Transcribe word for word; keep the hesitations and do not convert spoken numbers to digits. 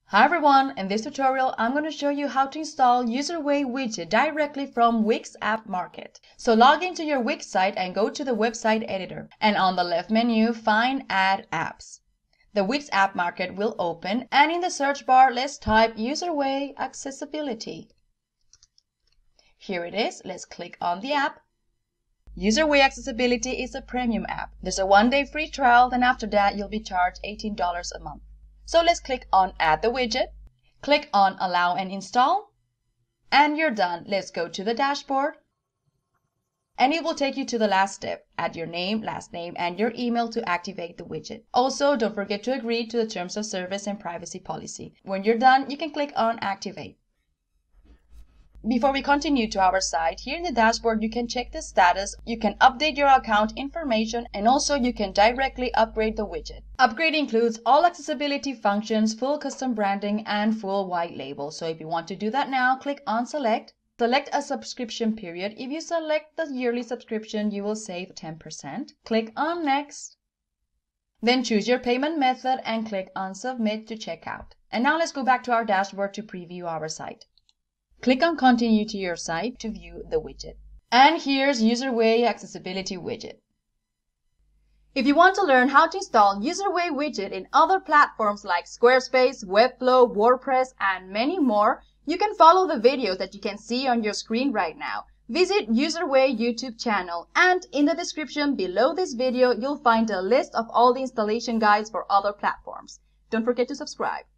Hi everyone, in this tutorial I'm going to show you how to install UserWay Widget directly from Wix App Market. So log into your Wix site and go to the website editor, and on the left menu find Add Apps. The Wix App Market will open, and in the search bar let's type UserWay Accessibility. Here it is. Let's click on the app. UserWay Accessibility is a premium app. There's a one day free trial, then after that you'll be charged eighteen dollars a month. So let's click on Add the widget, click on Allow and Install, and you're done. Let's go to the dashboard, and it will take you to the last step. Add your name, last name, and your email to activate the widget. Also, don't forget to agree to the terms of service and privacy policy. When you're done, you can click on Activate. Before we continue to our site, here in the dashboard you can check the status, you can update your account information, and also you can directly upgrade the widget. Upgrade includes all accessibility functions, full custom branding, and full white label. So if you want to do that now, click on Select. Select a subscription period. If you select the yearly subscription, you will save ten percent. Click on Next. Then choose your payment method and click on Submit to check out. And now let's go back to our dashboard to preview our site. Click on Continue to your site to view the widget. And here's UserWay Accessibility Widget. If you want to learn how to install UserWay Widget in other platforms like Squarespace, Webflow, WordPress, and many more, you can follow the videos that you can see on your screen right now. Visit UserWay YouTube channel, and in the description below this video, you'll find a list of all the installation guides for other platforms. Don't forget to subscribe.